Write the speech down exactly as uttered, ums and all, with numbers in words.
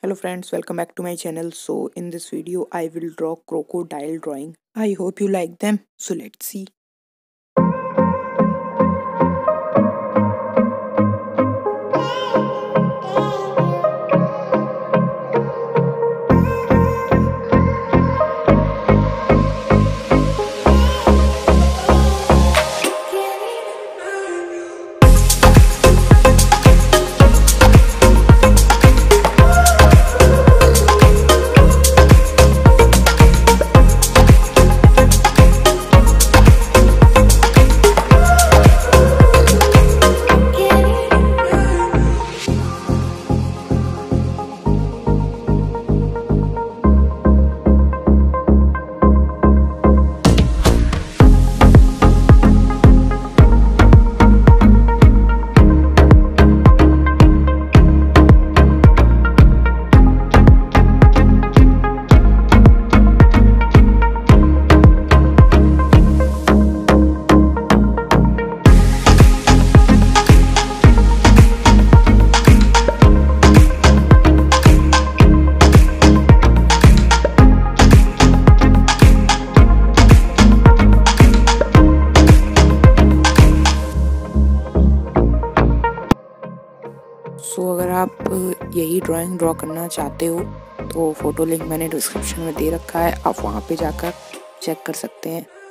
Hello friends, welcome back to my channel. So in this video I will draw crocodile drawing. I hope you like them. So let's see. So so, अगर आप यही drawing draw करना चाहते हो तो photo link मैंने description में दे रखा है, आप वहाँ पे जाकर चेक कर सकते हैं।